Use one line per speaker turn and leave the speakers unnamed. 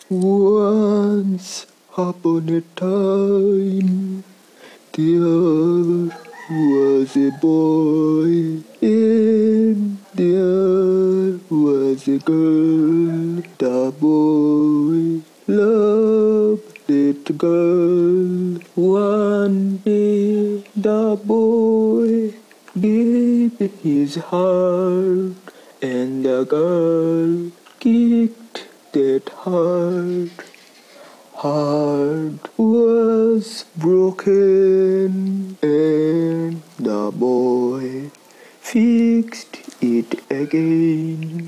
Once upon a time, there was a boy, and there was a girl. The boy loved that girl. One day the boy gave his heart, and the girl kicked that heart. Heart was broken, and the boy fixed it again.